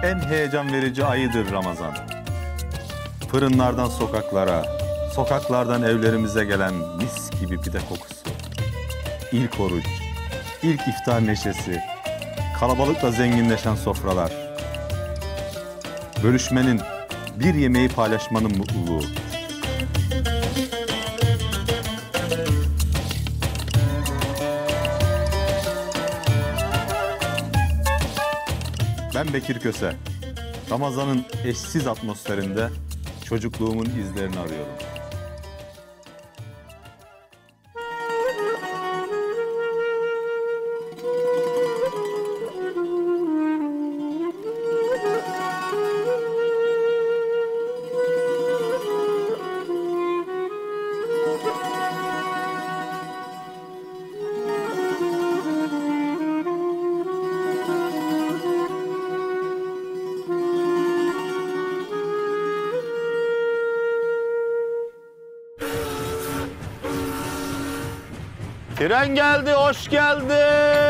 en heyecan verici ayıdır Ramazan. Fırınlardan sokaklara, sokaklardan evlerimize gelen mis gibi pide kokusu. İlk oruç, ilk iftar neşesi, kalabalıkla zenginleşen sofralar. Bölüşmenin, bir yemeği paylaşmanın mutluluğu. Ben Bekir Köse. Ramazan'ın eşsiz atmosferinde çocukluğumun izlerini arıyorum. Tren geldi, hoş geldi.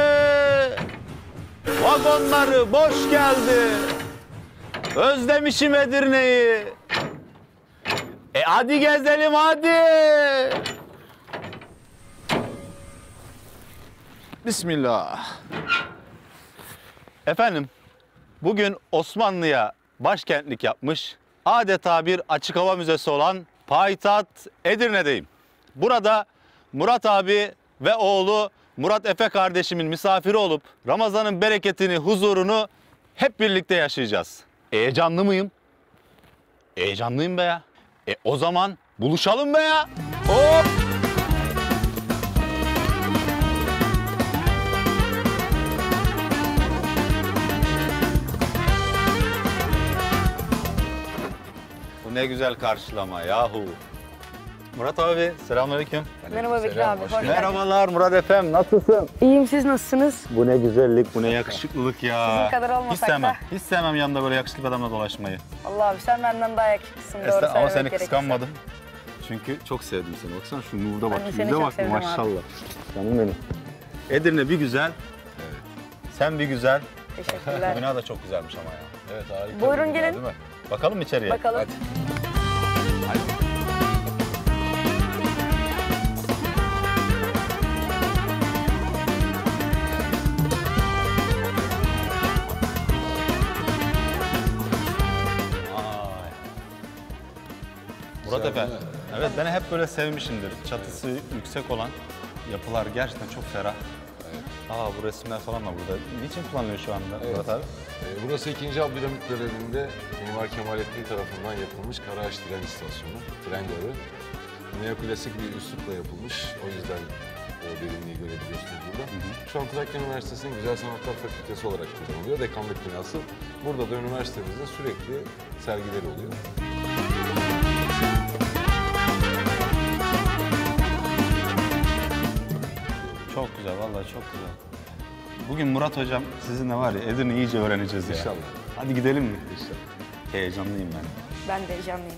Vagonları boş geldi. Özlemişim Edirne'yi. Hadi gezelim hadi. Bismillah. Efendim, bugün Osmanlı'ya başkentlik yapmış, adeta bir açık hava müzesi olan payitaht Edirne'deyim. Burada Murat abi ve oğlu Murat Efe kardeşimin misafiri olup Ramazan'ın bereketini, huzurunu hep birlikte yaşayacağız. Heyecanlı mıyım? Heyecanlıyım be ya. O zaman buluşalım be ya. Hop! Bu ne güzel karşılama yahu. Murat abi, selamünaleyküm. Merhaba Bekir abi, hoş geldin. Merhabalar Murat Efem, nasılsın? İyiyim, siz nasılsınız? Bu ne güzellik, bu ne yakışıklılık ya. Sizin kadar olmasak da. Hiç sevmem yanında böyle yakışıklı bir adamla dolaşmayı. Allah abi, sen benden daha yakışıklısın, doğru söylemek Ama seni gerekirse. kıskanmadım. Çünkü çok sevdim seni. Baksana şu nurda bak, Ben de seni yüze çok bak sevdim maşallah. Canım benim. Edirne bir güzel. Evet. Sen bir güzel. Teşekkürler. Bina da çok güzelmiş ama ya. Evet, harika. Buyurun bir bina, gelin. değil mi? Bakalım içeriye. Bakalım. Hadi. Hadi. Vay. Murat Efe. Güzel değil mi? Evet, beni hep böyle sevmişimdir. Çatısı yüksek olan yapılar gerçekten çok ferah. Evet. Bu resimler falan da burada. Niçin kullanılıyor şu anda Murat abi? Burası 2. Abdülhamit döneminde Mimar Kemalettin tarafından yapılmış Karaağaç Tren İstasyonu, tren garı. Neoklasik bir üslupla yapılmış. O yüzden o derinliği görebiliyorsunuz burada. Şu an Trakya Üniversitesi'nin Güzel Sanatlar Fakültesi olarak kullanılıyor. Dekanlık binası. Burada da üniversitemizde sürekli sergileri oluyor. Çok güzel, vallahi çok güzel. Bugün Murat hocam sizinle var ya Edirne'yi iyice öğreneceğiz ya. İnşallah. Hadi gidelim mi? İnşallah. Heyecanlıyım ben. Ben de heyecanlıyım.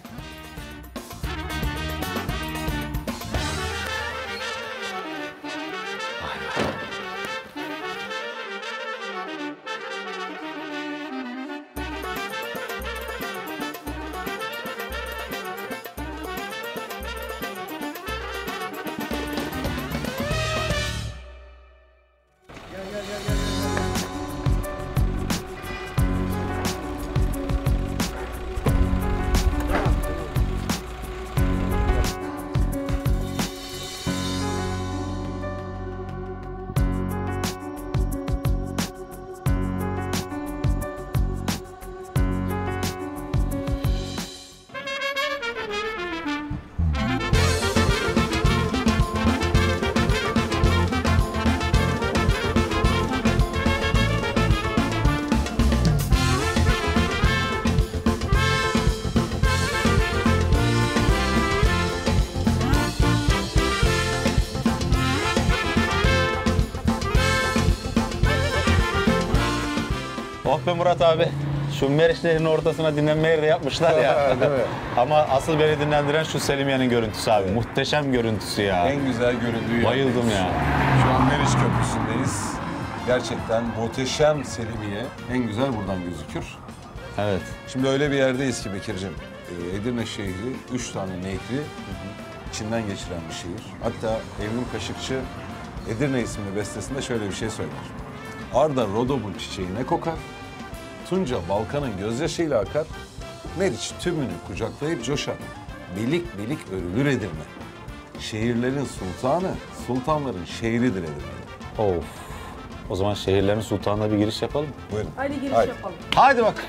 Oh be Murat abi. Şu Meriç Nehri'nin ortasına dinlenme yeri de yapmışlar ya. Değil mi? Ama asıl beni dinlendiren şu Selimiye'nin görüntüsü abi. Muhteşem görüntüsü ya. En güzel göründüğü Bayıldım ya. Şu an Meriç Köprüsü'ndeyiz. Gerçekten muhteşem Selimiye. En güzel buradan gözükür. Evet. Şimdi öyle bir yerdeyiz ki Bekir'cim. Edirne şehri 3 tane nehri içinden geçiren bir şehir. Hatta Evrim Kaşıkçı Edirne isimli bestesinde şöyle bir şey söyler. Arda Rodop'un çiçeği ne kokar? Tunca Balkan'ın gözyaşıyla akar. Meriç tümünü kucaklayıp coşar. Belik belik örülür Edirne. Şehirlerin sultanı, sultanların şehridir Edirne. Of. O zaman şehirlerin sultanına bir giriş yapalım. Buyurun. Hadi giriş Haydi. yapalım. Haydi bak.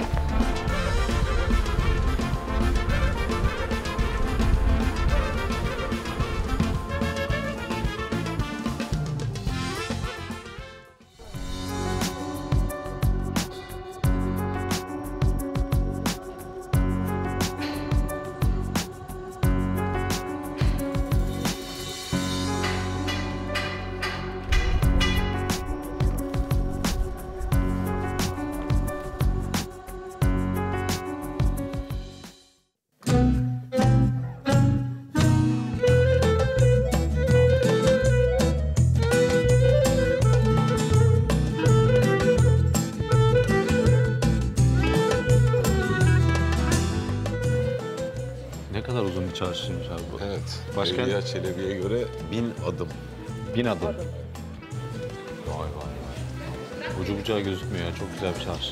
Ne kadar uzun bir çarşıymış abi bu. Evet. Başka? Evliya Çelebi'ye göre 1000 adım. 1000 adım. Vay vay. Ucu bucağı gözükmüyor ya. Çok güzel bir çarşı.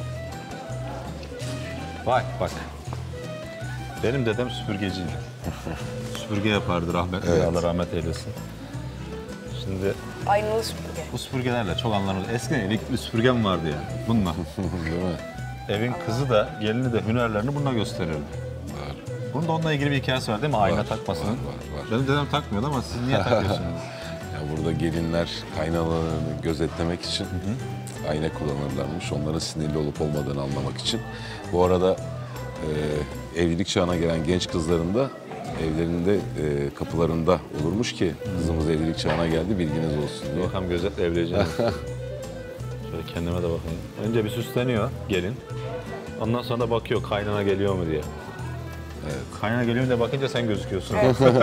Vay bak. Benim dedem süpürgeciydi. Süpürge yapardı rahmetli. Evet. Allah rahmet eylesin. Şimdi Aynalı süpürge. bu süpürgelerle çok anlamlı. Eskiden elektrikli süpürgem vardı ya. Bununla. Değil mi? Evin kızı da gelini de hünerlerini bununla gösterirdi. Var. Bunun da onunla ilgili bir hikayesi var değil mi? Ayna Var, takmasının. var, var. Benim dedem takmıyordu ama siz niye takıyorsunuz? Ya burada gelinler kaynalarını gözetlemek için ayna kullanırlarmış. Onların sinirli olup olmadığını anlamak için. Bu arada evlilik çağına gelen genç kızların da evlerinde kapılarında olurmuş ki kızımız evlilik çağına geldi bilginiz olsun diye. Bakalım gözetle evleneceğim. Şöyle kendime de bakayım. Önce bir süsleniyor gelin. Ondan sonra da bakıyor kaynana geliyor mu diye. Evet. Kaynana geliyor mu diye bakınca sen gözüküyorsun.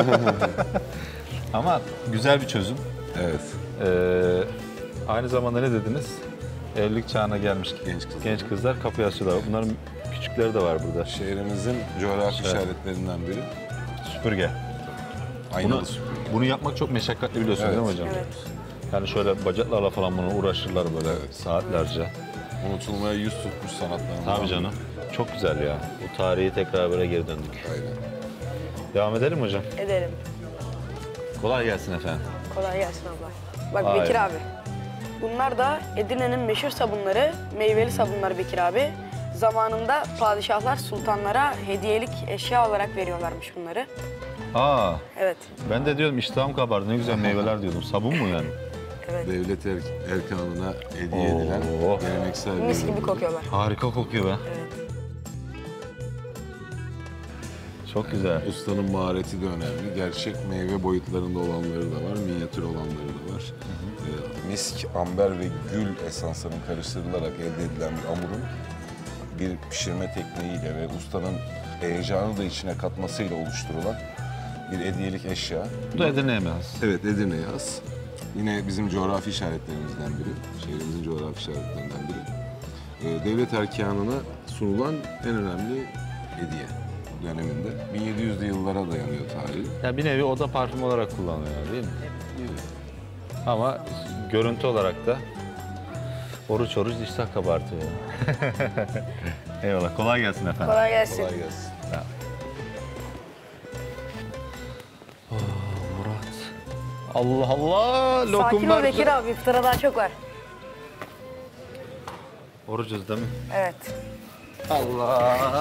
Ama güzel bir çözüm. Evet. Aynı zamanda ne dediniz? Evlilik çağına gelmiş Genç kızlar kapıyı açıyorlar. Bunların küçükleri de var burada. Şehrimizin coğrafi Evet. işaretlerinden biri Süpürge. aynalı Bunu, süpürge. bunu yapmak çok meşakkatli biliyorsunuz Evet. değil mi hocam? Evet. Yani şöyle bacaklarla falan bunu uğraşırlar böyle Evet. saatlerce. Unutulmaya yüz tutmuş sanatlarından. Tabii canım. Çok güzel ya. Bu tarihi tekrar böyle geri döndük. Aynen. Devam edelim mi hocam? Edelim. Kolay gelsin efendim. Kolay gelsin abla. Bak Aynen. Bekir abi. Bunlar da Edirne'nin meşhur sabunları, meyveli sabunlar Bekir abi. Zamanında padişahlar sultanlara hediyelik eşya olarak veriyorlarmış bunları. Aa, Evet, ben de diyordum iştahım kabardı. Ne güzel meyveler diyordum. Sabun mu yani? evet. Devlet erkanına hediye edilen Oo. geleneksel bir Mis gibi ürün. kokuyorlar. Harika kokuyor be. Evet. Çok güzel. Ustanın mahareti de önemli. Gerçek meyve boyutlarında olanları da var, minyatür olanları da var. Misk, amber ve gül esanslarının karıştırılarak elde edilen bir hamurun bir pişirme tekniğiyle ve ustanın heyecanı da içine katmasıyla oluşturulan bir hediyelik eşya. Bu da Edirne'ye mi has? Evet, Edirne'ye has. Yine bizim coğrafi işaretlerimizden biri, şehrimizin coğrafi işaretlerinden biri. Devlet erkanına sunulan en önemli hediye döneminde. 1700'lü yıllara dayanıyor tarihi. Ya bir nevi oda parfümü olarak kullanılıyor değil mi? Ama görüntü olarak da oruç iştah kabartıyor. Eyvallah. Kolay gelsin efendim. Kolay gelsin. Kolay gelsin. Murat. Allah Allah. Sakin Lokumlar. ol Bekir abi, iftara daha çok var. Orucuz değil mi? Evet. Allah.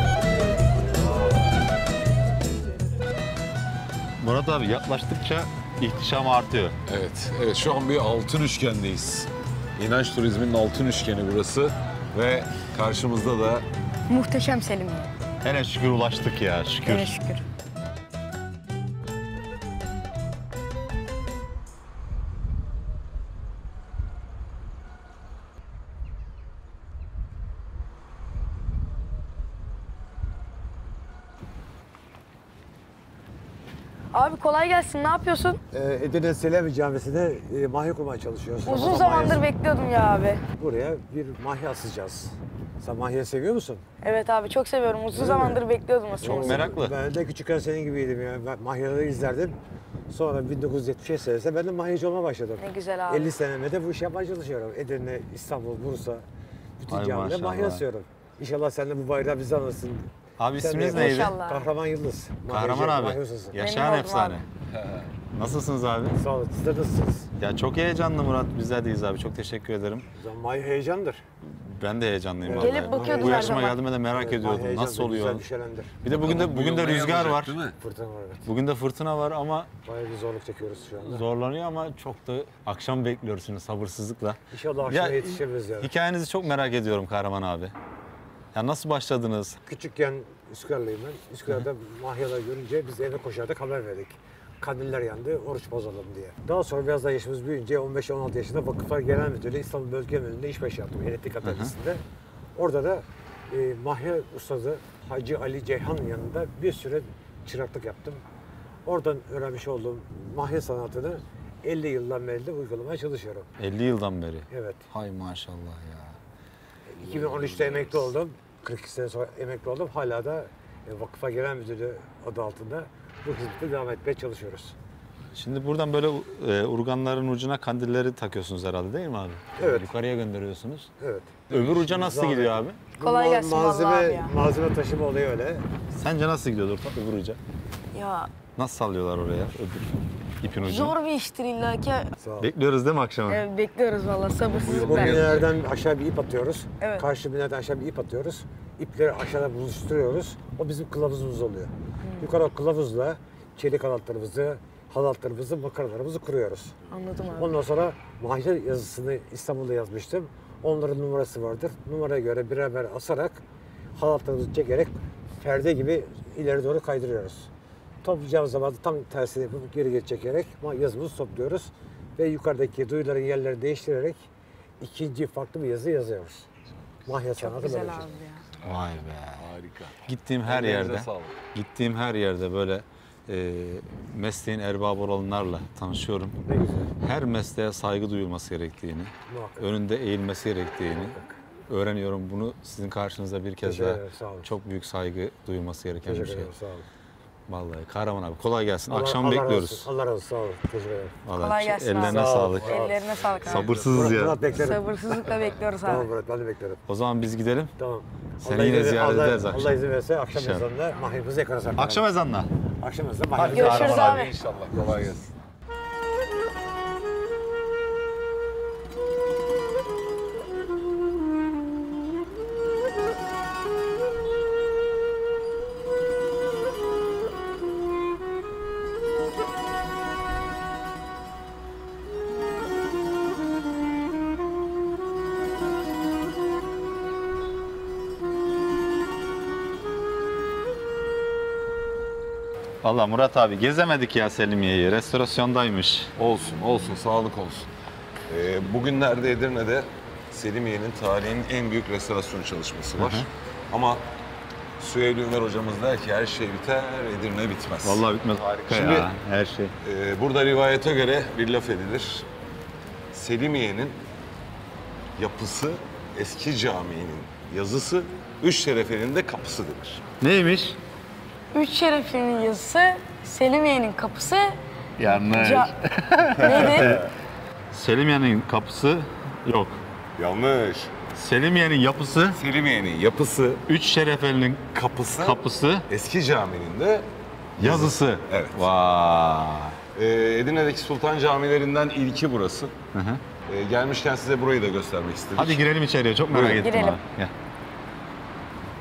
Murat abi yaklaştıkça ihtişam artıyor. Evet, evet şu an bir altın üçgendeyiz. İnanç turizminin altın üçgeni burası ve karşımızda da Muhteşem Selimiye. Hele şükür ulaştık ya, şükür. Evet şükür. Abi kolay gelsin. Ne yapıyorsun? Edirne Selami Camisi'nde mahya kurmaya çalışıyoruz. Uzun Ramazan zamandır mahyası. bekliyordum ya abi. Buraya bir mahya asacağız. Sen mahya seviyor musun? Evet abi çok seviyorum. Uzun zamandır bekliyordum aslında. Çok meraklı. Ben de küçükken senin gibiydim ya. Ben mahyaları izlerdim. Sonra 1970 senesinde ben de mahyacı olmaya başladım. Ne güzel abi. 50 seneme de bu işi yapmaya çalışıyorum. Edirne, İstanbul, Bursa. Bütün Ay camide maşallah. mahya asıyorum. İnşallah sen de bu bayrağı bize alırsın. Abi Sen isminiz de- neydi? İnşallah. Kahraman Yıldız. Kahraman Mahyacı, abi. mahya ustası. Yaşayan Memnun oldum efsane. Nasılsınız abi? Sağ olun. Siz de nasılsınız? Ya çok heyecanlı Murat. Bizler deyiz abi. Çok teşekkür ederim. O zaman mahya heyecandır. Ben de heyecanlıyım Evet. vallahi. Gelip bakıyorduk Bu her yaşıma zaman. geldiğimde de merak Evet, ediyordum. mahya Nasıl heyecandır, oluyor? Güzel bir şeylendir. Bir de bugün de rüzgar var. Değil mi? Fırtına var evet. Bugün de fırtına var ama Bayağı bir zorluk çekiyoruz şu anda. zorlanıyor ama çok da akşam bekliyorsunuz sabırsızlıkla. İnşallah akşama Ya, yetişebiliriz yani. Hikayenizi çok merak ediyorum Kahraman abi. Ya nasıl başladınız? Küçükken Üsküdar'lıyım ben. Üsküdar'da mahyalar görünce biz eve koşardık haber verdik. Kandiller yandı, oruç bozalım diye. Daha sonra biraz daha yaşımız büyüyünce 15-16 yaşında Vakıflar Genel Müdürlüğü İstanbul Bölge Müdürlüğü'nde iş başı yaptım elektrik atölyesinde. Orada da mahya ustası Hacı Ali Ceyhan'ın yanında bir süre çıraklık yaptım. Oradan öğrenmiş olduğum mahya sanatını 50 yıldan beri de uygulamaya çalışıyorum. 50 yıldan beri. Evet. Hay maşallah ya. 2013'te emekli oldum. 42 sene sonra emekli oldum. Hala da Vakıfa Genel Müdürlüğü adı altında bu hizmete devam etmeye çalışıyoruz. Şimdi buradan böyle urganların ucuna kandilleri takıyorsunuz herhalde değil mi abi? Evet. Yukarıya gönderiyorsunuz. Evet. Öbür uca nasıl Zahmet. gidiyor abi? Kolay gelsin malzeme, vallahi abi ya. malzeme taşıma olayı öyle. Sence nasıl gidiyor öbür uca? Ya Nasıl sallıyorlar oraya öbür ipin ucunu? zor bir iştir illa ki. Sağ ol. Bekliyoruz değil mi akşama? Evet, bekliyoruz valla Bu sabırsızlıkla. binelerden aşağı bir ip atıyoruz. Evet. Karşı binerden aşağı bir ip atıyoruz. İpleri aşağıda buluşturuyoruz. O bizim kılavuzumuz oluyor. Yukarı o kılavuzla çelik halatlarımızı, makaralarımızı kuruyoruz. Anladım abi. Ondan sonra mahya yazısını İstanbul'da yazmıştım. Onların numarası vardır. Numaraya göre birer asarak halatlarımızı çekerek perde gibi ileri doğru kaydırıyoruz. Toplayacağımız zaman da tam tersini yapıp geri çekerek yazımızı topluyoruz. Ve yukarıdaki duyuların yerlerini değiştirerek ikinci farklı bir yazı yazıyoruz. Mahya Çok sanatı güzel böyle abi bir şey. ya. Vay be. Harika. Gittiğim her Ellerinize yerde, sağlık. gittiğim her yerde böyle mesleğin erbabı olanlarla tanışıyorum. Ne güzel. Her mesleğe saygı duyulması gerektiğini, Muhakkak. önünde eğilmesi gerektiğini öğreniyorum. Bunu sizin karşınızda bir kez Teşekkür daha ederim, sağ olun. çok büyük saygı duyulması gereken bir Teşekkür şey. ederim, sağ olun. Vallahi Kahraman abi kolay gelsin. Allah- Akşam Allah razı bekliyoruz. olsun, Allah razı olsun, sağ olun. Teşekkür ederim. Vallahi Kolay gelsin abi. ellerine Sağ ol. sağlık. Ellerine sağlık abi. Sabırsızız ya. Murat beklerim. Sabırsızlıkla bekliyoruz Tamam abi. Murat, ben de beklerim. O zaman biz gidelim. Tamam. Seni Allah yine izin- ziyaret Allah- ederiz akşam. Allah izin verirse akşam İnşallah. ezanında mahyamızı yakarız. Akşam ezanına. Akşam ezanında Hadi mahyamızı Görüşürüz Kahraman abi. İnşallah. Kolay gelsin. Vallahi Murat abi gezemedik ya Selimiye'yi. Restorasyondaymış. Olsun, olsun. Sağlık olsun. Bugünlerde Edirne'de Selimiye'nin tarihinin en büyük restorasyon çalışması var. Ama Süheyl Ümer hocamız der ki her şey biter, Edirne bitmez. Vallahi bitmez harika Şimdi- ya her şey. Burada rivayete göre bir laf edilir. Selimiye'nin yapısı, eski caminin yazısı, üç şerefenin de kapısı denir. Neymiş? Üç şereflinin yazısı, Selimiye'nin kapısı. Yanlış. Neydi? Selimiye'nin kapısı yok. Yanlış. Selimiye'nin yapısı, Selimiye'nin yapısı, üç şerefelinin kapısı, kapısı, eski caminin de yazısı. Evet. Vay. Edirne'deki sultan camilerinden ilki burası. Hı hı. Gelmişken size burayı da göstermek istedik. Hadi girelim içeriye. Çok merak Buyurun. ettim Girelim. abi. Gel.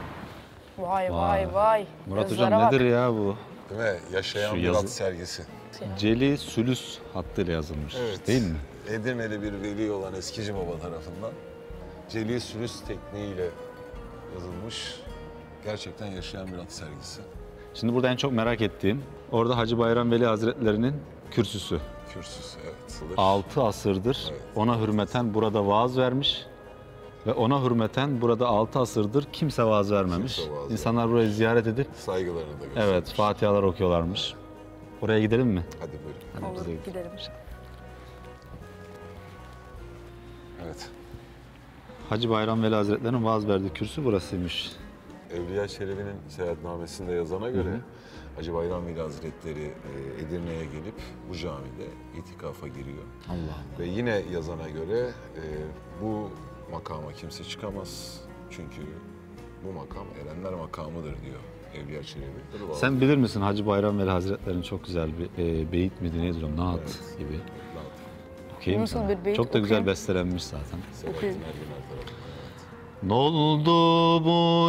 Vay vay vay. Murat Yazılara hocam bak. nedir ya bu? Değil mi? Yaşayan Şu Murat yazı- sergisi. hattı ya. Celi Sülüs hattıyla yazılmış Evet. değil mi? Edirne'li bir veli olan Eskici Baba tarafından Celi Sülüs tekniğiyle yazılmış gerçekten yaşayan bir at sergisi. Şimdi burada en çok merak ettiğim orada Hacı Bayram Veli Hazretleri'nin kürsüsü. Kürsüsü, evet. 6 asırdır Evet. ona hürmeten burada vaaz vermiş ve ona hürmeten burada 6 asırdır kimse vaaz vermemiş. Kimse vaaz İnsanlar burayı ziyaret edip Saygılarını da göstermiş. evet Fatihalar okuyorlarmış. Oraya gidelim mi? Hadi buyurun. Hadi Olur, bize gidelim. gidelim. Evet. Hacı Bayram Veli Hazretleri'nin vaaz verdiği kürsü burasıymış. Evliya Çelebi'nin seyahatnamesinde yazana göre Hacı Bayram Veli Hazretleri Edirne'ye gelip bu camide itikafa giriyor. Allah. Ve yine yazana göre bu makama kimse çıkamaz. Çünkü bu makam erenler makamıdır diyor Evliya Çelebi. Sen bilir misin Hacı Bayram Veli Hazretleri'nin çok güzel bir beyit miydi neydi o? Naat Evet. gibi. Rahat. Okuyayım Nasıl sana. bir beyit? Çok da güzel Okuyayım. bestelenmiş zaten. Selahattin Erginer tarafından. Noldu bu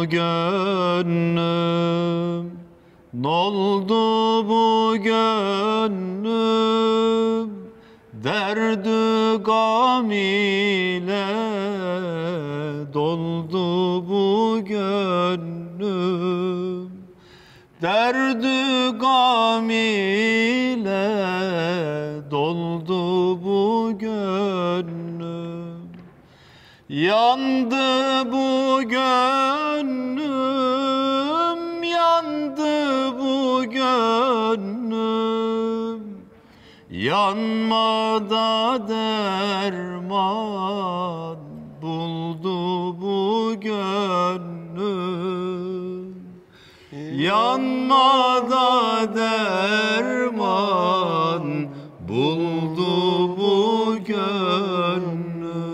gönlüm, noldu bu gönlüm, derdü gam ile doldu bu gönlüm, derdü gam ile doldu bu gönlüm. Yandı bu gönlüm, yandı bu gönlüm. Yanmada derman buldu bu gönlüm. Yanmada derman buldu bu gönlüm.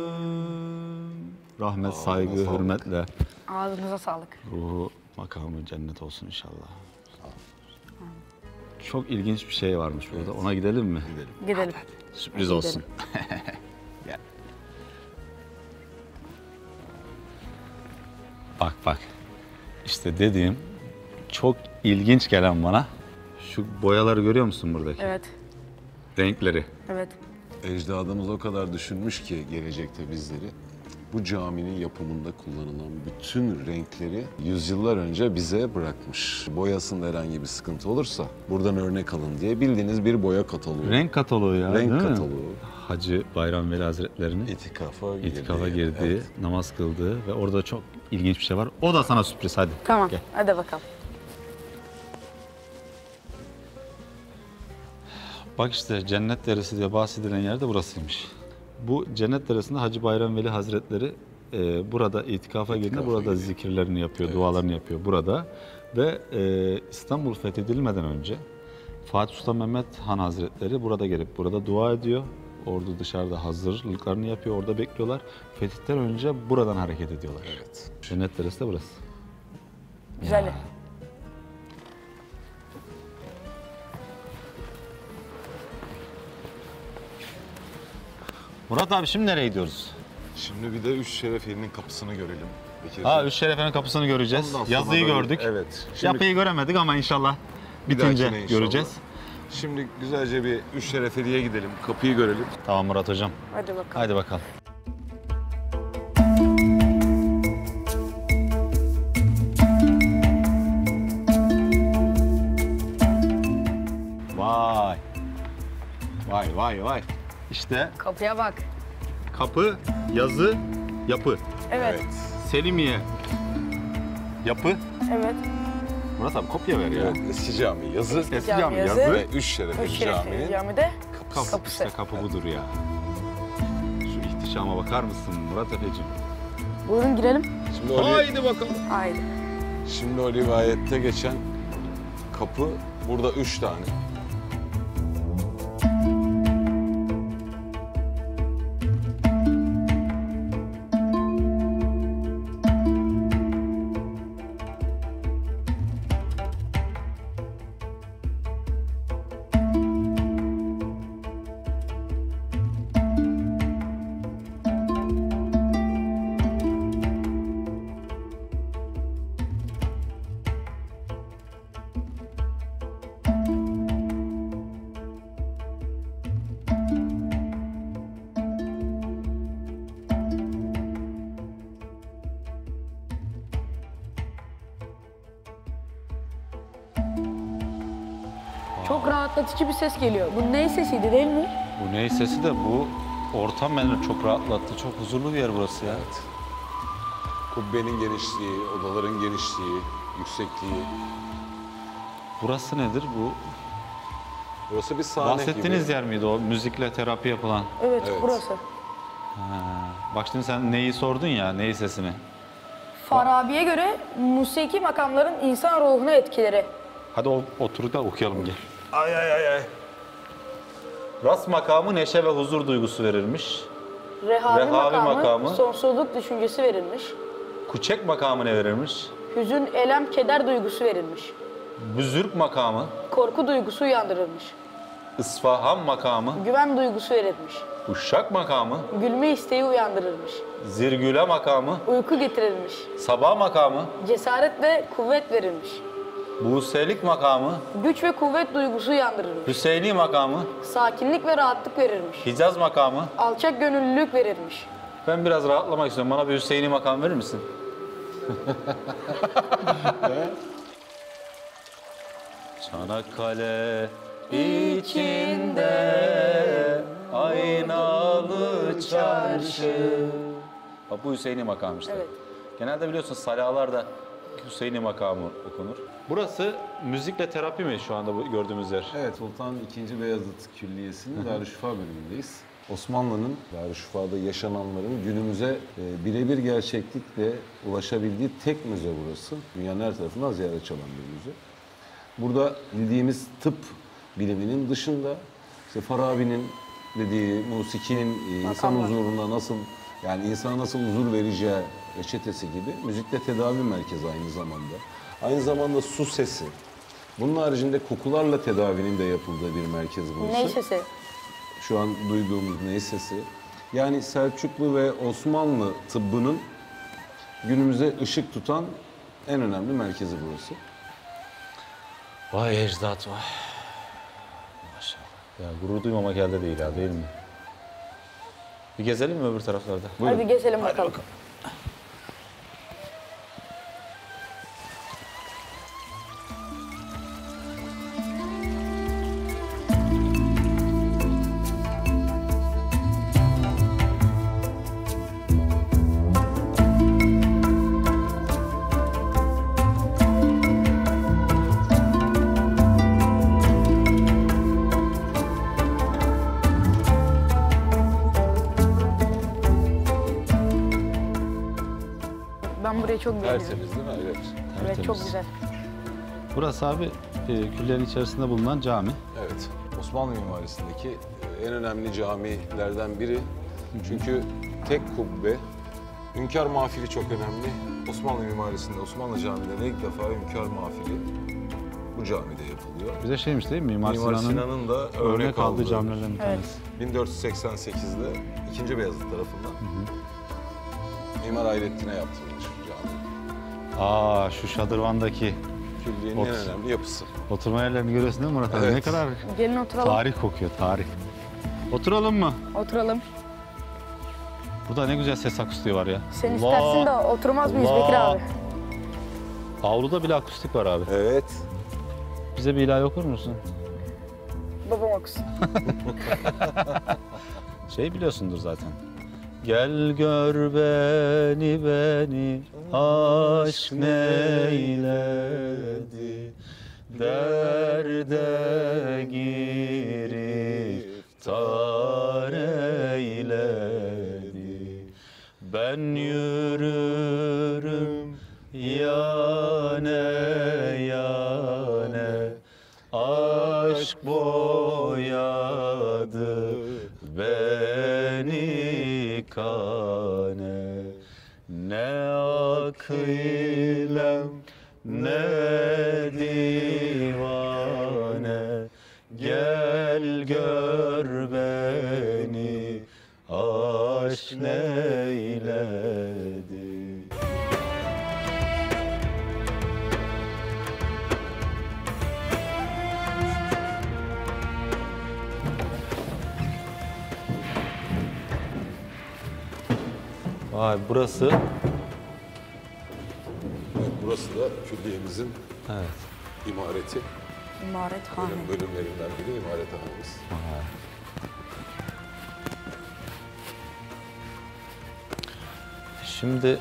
Rahmet, saygı, sağlık. hürmetle Ağzınıza sağlık. ruhu makamı cennet olsun inşallah. Çok ilginç bir şey varmış burada. Ona gidelim mi? Gidelim. Gidelim. Sürpriz Hadi olsun. Gel. Bak bak. İşte dediğim çok ilginç gelen bana. Şu boyaları görüyor musun buradaki? Evet. Renkleri. Evet. Ecdadımız o kadar düşünmüş ki gelecekte bizleri. Bu caminin yapımında kullanılan bütün renkleri yüzyıllar önce bize bırakmış. Boyasında herhangi bir sıkıntı olursa buradan örnek alın diye bildiğiniz bir boya kataloğu. Renk kataloğu ya. Renk değil mi? kataloğu. Hacı Bayram Veli Hazretleri'nin İtikafa girdiği, evet. namaz kıldığı ve orada çok ilginç bir şey var. O da sana sürpriz hadi. Tamam. Gel. Hadi bakalım. Bak işte Cennet Deresi diye bahsedilen yer de burasıymış. Bu Cennet Deresi'nde Hacı Bayram Veli Hazretleri burada itikafa girdiğinde burada giriyor. zikirlerini yapıyor, Evet. dualarını yapıyor burada. Ve İstanbul fethedilmeden önce Fatih Sultan Mehmet Han Hazretleri burada gelip burada dua ediyor. Ordu dışarıda hazırlıklarını yapıyor, orada bekliyorlar. Fetihten önce buradan hareket ediyorlar. Evet. Cennet Deresi de burası. Güzel. Murat abi şimdi nereye gidiyoruz? Şimdi bir de Üç Şerefiye'nin kapısını görelim. Bekir'cim. Ha, Üç Şerefe'nin kapısını göreceğiz. Ondan sonra Yazıyı böyle- gördük. Evet. Şimdi Yapıyı göremedik ama inşallah bir bitince dahakine inşallah. göreceğiz. Şimdi güzelce bir Üç Şerefiye'ye gidelim. Kapıyı görelim. Tamam Murat hocam. Hadi bakalım. Haydi bakalım. Vay. Vay vay vay. İşte Kapıya bak. kapı, yazı, yapı. Evet. Selimiye. Yapı. Evet. Murat abi kopya ver ya. Evet. Eski cami yazı Eski Cami cami yazı. yazı. ve Üç Şerefiye Üç Şerefli Camii'nin camide Kapı. kapısı. İşte kapı budur ya. Şu ihtişama bakar mısın Murat Efe'cim? Buyurun girelim. Şimdi o, Haydi bakalım. Haydi. şimdi o rivayette geçen kapı burada 3 tane. Çok rahatlatıcı bir ses geliyor. Bu ney sesiydi değil mi? Bu ney sesi de bu ortam beni çok rahatlattı. Çok huzurlu bir yer burası ya. Evet. Kubbenin genişliği, odaların genişliği, yüksekliği. Burası nedir bu? Burası bir sahne Bahsettiğiniz gibi. yer miydi o müzikle terapi yapılan? Evet, Evet. burası. Bak şimdi sen neyi sordun ya, ney sesini. Farabi'ye göre musiki makamların insan ruhuna etkileri. Hadi oturup da okuyalım gel. Ay ay ay ay. Ras makamı neşe ve huzur duygusu verilmiş. Rehavi makamı, makamı. sonsuzluk düşüncesi verilmiş. Kuçek makamı ne verilmiş? Hüzün, elem, keder duygusu verilmiş. Büzürk makamı, Korku duygusu uyandırılmış. İsfahan makamı, Güven duygusu verilmiş. Uşak makamı, Gülme isteği uyandırılmış. Zirgüle makamı, Uyku getirilmiş. Sabah makamı, Cesaret ve kuvvet verilmiş. Buselik makamı, Güç ve kuvvet duygusu uyandırılmış. Hüseyni makamı, Sakinlik ve rahatlık verilmiş. Hicaz makamı. Alçak gönüllülük verilmiş. Ben biraz rahatlamak istiyorum. Bana bir Hüseyni makam verir misin? Çanakkale içinde aynalı çarşı. Bak bu Hüseyni makamı işte. Evet. Genelde biliyorsun salalarda Hüseyni makamı okunur. Burası müzikle terapi mi şu anda bu gördüğümüz yer? Evet, Sultan II. Beyazıt Külliyesi'nin Darüşşafa bölümündeyiz. Osmanlı'nın Darüşşafa'da yaşananların günümüze birebir gerçeklikle ulaşabildiği tek müze burası. Dünyanın her tarafından ziyaretçi olan bir müze. Burada bildiğimiz tıp biliminin dışında işte Farabi'nin dediği musikinin insan huzuruna nasıl, yani insana nasıl huzur vereceği reçetesi gibi müzikle tedavi merkezi aynı zamanda. Aynı zamanda su sesi. Bunun haricinde kokularla tedavinin de yapıldığı bir merkez burası. Ney sesi? Şu an duyduğumuz ney sesi. Yani Selçuklu ve Osmanlı tıbbının günümüze ışık tutan en önemli merkezi burası. Vay ecdat vay. Maşallah. Ya gurur duymamak elde değil ya, değil mi? Bir gezelim mi öbür taraflarda? Hadi gezelim bakalım. Ben burayı çok beğeniyorum. Tertemiz değil mi? Evet. Evet, çok güzel. Burası abi küllerin içerisinde bulunan cami. Evet. Osmanlı mimarisindeki en önemli camilerden biri. Çünkü tek kubbe. Hünkâr mahfili çok önemli. Osmanlı mimarisinde, Osmanlı camilerinde ilk defa hünkâr mahfili bu camide yapılıyor. Bize şeymiş değil mi? Mimar Mimar Sinan'ın Sinan'ın da örnek aldığı camilerden bir Evet. tanesi. 1488'de 2. Beyazıt tarafından Mimar Hayrettin'e yaptırılmış bu cami. Aa şu şadırvandaki Külliyenin en Ot- önemli yapısı. oturma yerlerini görüyorsun değil mi Murat abi? Evet. Ne kadar Gelin oturalım. tarih kokuyor, tarih. Oturalım mı? Oturalım. Burada ne güzel ses akustiği var ya. Sen Allah! istersin de oturmaz mıyız Allah! Bekir abi? Avluda bile akustik var abi. Evet. Bize bir ilahi okur musun? Babam okusun. Şey biliyorsundur zaten. Gel gör beni aşk neyledi, derde giriftar eyledi. Ben yürürüm yane yane, aşk boyadı beni kane. Ne akılem ne divane, gel gör beni aşk neyledi. Vay burası. Evet, burası da külliyemizin Evet. imareti. İmarethane. bölümlerinden biri imarethanemiz. Şimdi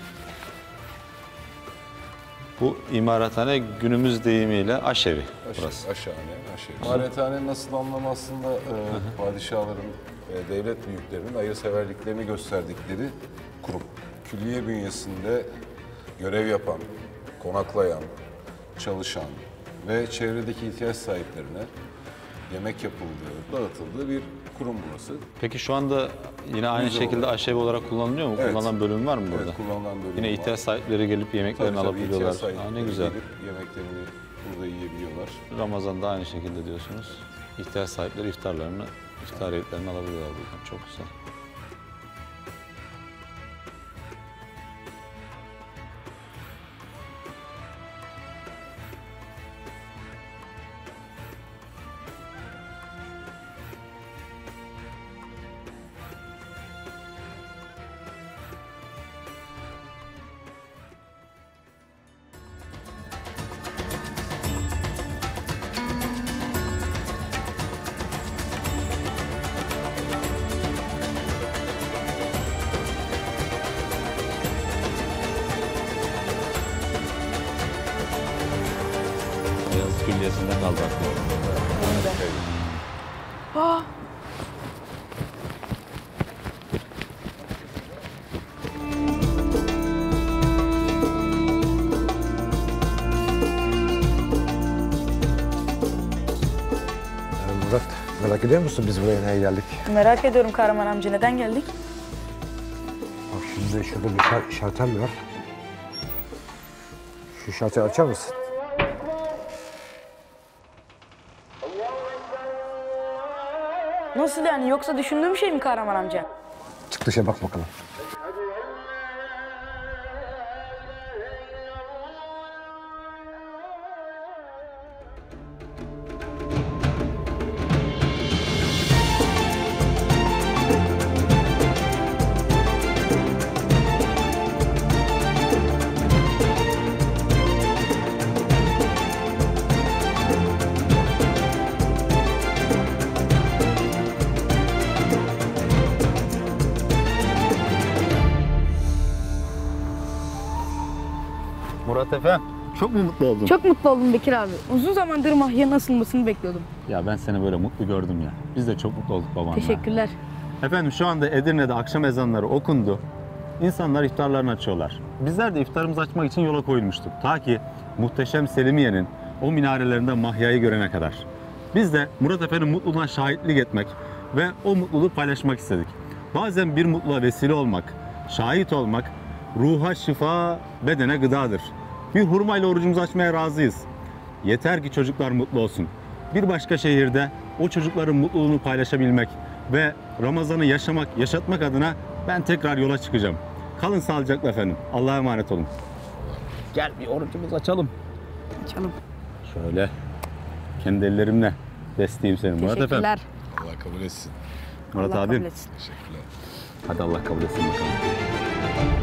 bu imarathane günümüz deyimiyle aşevi burası. Aşağıne. İmarethanenin asıl anlamı aslında padişahların, devlet büyüklerinin hayırseverliklerini gösterdikleri kurum. Külliye bünyesinde görev yapan, konaklayan, çalışan ve çevredeki ihtiyaç sahiplerine yemek yapıldığı, dağıtıldığı bir kurum burası. Peki şu anda yine aynı Müze şekilde olarak. aşevi olarak kullanılıyor mu? Evet. Kullanılan bölüm var mı burada? Evet, kullanılan bölüm Yine var. ihtiyaç sahipleri gelip yemeklerini Tabii, alabiliyorlar. ihtiyaç Aa, ne sahipleri güzel. gelip yemeklerini burada yiyebiliyorlar. Ramazan'da aynı şekilde diyorsunuz. İhtiyaç sahipleri iftar yemeklerini alabiliyorlar buradan. Çok güzel. Beyazıt Külliyesi'nden kaldı aklıma. Ah! Murat, merak ediyor musun biz buraya neye geldik? Merak ediyorum Kahraman amca, neden geldik? Bak şimdi şurada bir şalter var. Şu şalteri açar mısın? Nasıl yani, yoksa düşündüğüm şey mi Kahraman amca? Çık dışarı bak bakalım. Murat efendim, çok mu mutlu oldun? Çok mutlu oldum Bekir abi. Uzun zamandır mahyanın asılmasını bekliyordum. Ya ben seni böyle mutlu gördüm ya. Biz de çok mutlu olduk babanla. Teşekkürler. Efendim şu anda Edirne'de akşam ezanları okundu. İnsanlar iftarlarını açıyorlar. Bizler de iftarımızı açmak için yola koyulmuştuk. Ta ki muhteşem Selimiye'nin o minarelerinde mahyayı görene kadar. Biz de Murat Efe'nin mutluluğuna şahitlik etmek ve o mutluluğu paylaşmak istedik. Bazen bir mutluluğa vesile olmak, şahit olmak, ruha şifa, bedene gıdadır. Bir hurmayla orucumuzu açmaya razıyız. Yeter ki çocuklar mutlu olsun. Bir başka şehirde o çocukların mutluluğunu paylaşabilmek ve Ramazan'ı yaşatmak adına ben tekrar yola çıkacağım. Kalın sağlıcakla efendim. Allah'a emanet olun. Gel bir orucumuzu açalım. Açalım. Şöyle kendi ellerimle besleyeyim seni Murat efendim. Teşekkürler. Allah kabul etsin. Murat Allah abim. kabul etsin. Teşekkürler. Hadi Allah kabul etsin bakalım.